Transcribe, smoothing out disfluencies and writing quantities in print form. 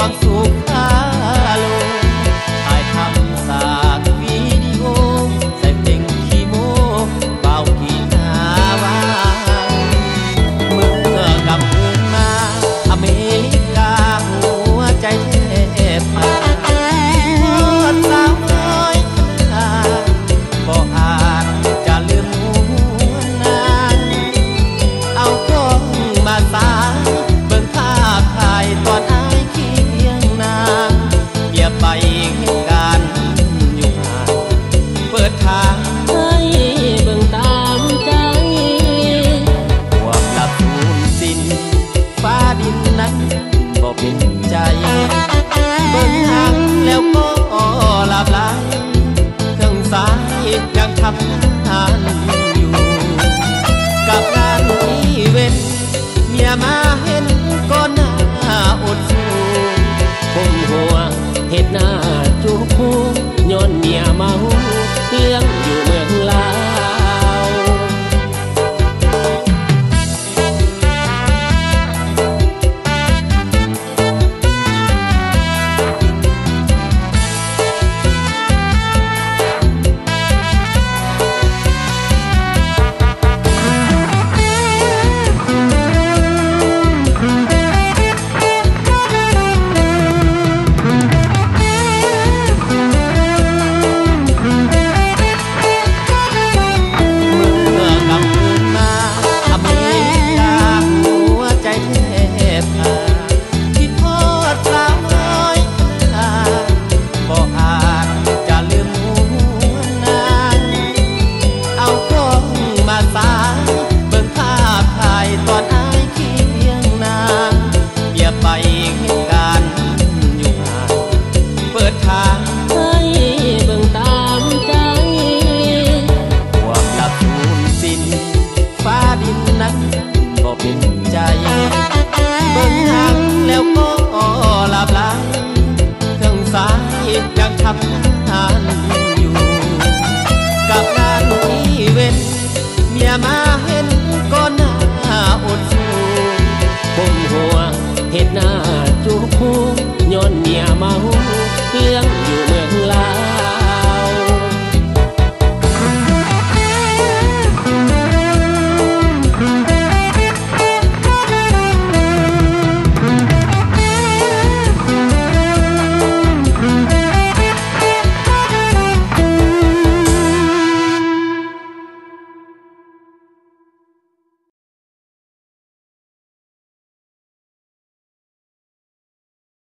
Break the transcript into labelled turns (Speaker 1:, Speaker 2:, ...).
Speaker 1: ความสุขพาลงถ่ายทำสากวิดีโอใส่เพลงคีโมเป่ากีตาร์ว้าวเมื่อกลับคืนมาอเมริกาหัวใจแทบขาดโคตรสาวน้อยบ่อาจจะลืมหัวนางเอากล้องมาสายเบิ่งภาพถ่ายตอนอ้ายเคียงนางเกียบไปเหตุการณ์อยู่ห่างเปิดทางให้เบิ่งตามใจความลับสูญสิ้นฟ้าดินนั้นบ่เป็นใจเบิ่งทางแล้วก็หลับไหลเครื่องสายยังทำงานอยู่กับงานอีเวนต์เมียมาเห็นก็หน้าอดสู้ผมหัวเห็ดหน้าจูบคู่ย้อนเมียเมาเลี้ยงอยู่เมืองลาวยังทำงานอยู่กับงานอีเวนต์เมียมาเห็นก็หน้าอดสู้ผมหัวเห็ดหน้าจูบคู่ย้อนเมียเมาเลี้ยงอยู่เมืองลาว